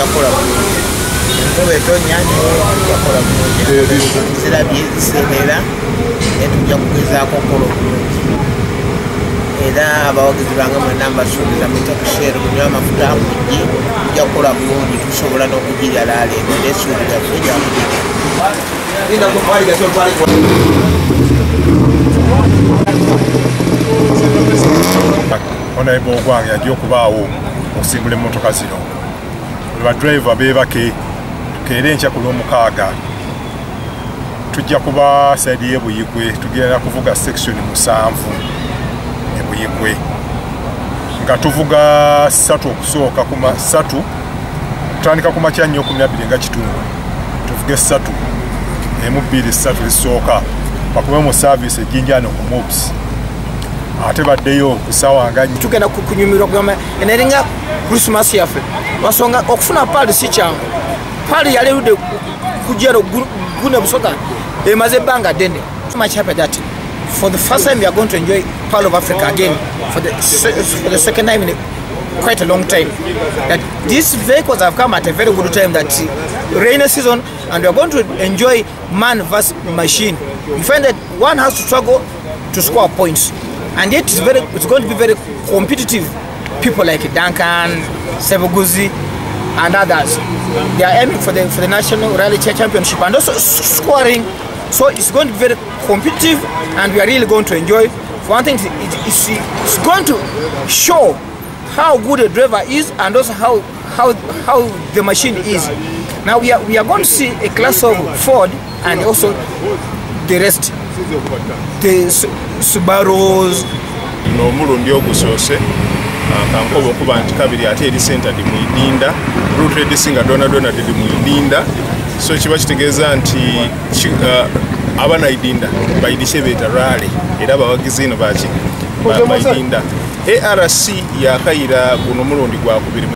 tujja kukola bulungi. Enkuba etonnya tujja kukola bulungi. Zirabye ziseerera naye tujja kugezaako okukola obulungi. Era abawagizi bange mwenna mbasuubiza mujja kusheera kunywa amafuta mujje tujja kukola bulungi tusobola n'okugirya laaleero n'essuubi lyaffe gyakugirya. Honorable Ogwange ajja okubaawo okusimbula emmotoka zino. Badriver beebake tukeere enkya ku lw'omukaaga tujja kuba saidi y'e Buyigwe tugenda kuvuga section 7 e Buyigwe nga tuvuga 3 okusooka ku 3 tutandika ku makya nnyo 12 nga kitundu tuvuge 3 emu 2 3 zisooka bakube mu service e Jinja ku mobs ate baddeyo kusawa nga tugenda kunyumirwa kugamba eneringa Christmas yaffe wasonga okufuna pali si kyangu pali yalerude kujero gune busoka emaze banga dene so much happy that for the first time we are going to enjoy Pearl of Africa again for the second time in quite a long time. That these vehicles have come at a very good time, that rainy season, and we are going to enjoy man versus machine. You find that one has to struggle to score points, and yet it's going to be very competitive. People like Duncan, Sebuguzi, and others, they are aiming for the national rally championship and also scoring. So it's going to be very competitive, and we are really going to enjoy. For one thing, it's going to show how good a driver is, and also how the machine is. Now we are going to see a class of Ford and also the rest, the Subarus. No mulundi ogusose kankobo okuba nti kabiri ate eri center di muidinda route edisinga dona di muidinda, so kiba kitegeeza nti abana idinda bayidishe beta rally era bawagizi no bachi bayidinda ARC yakayira guno mulundi gwa kubiri.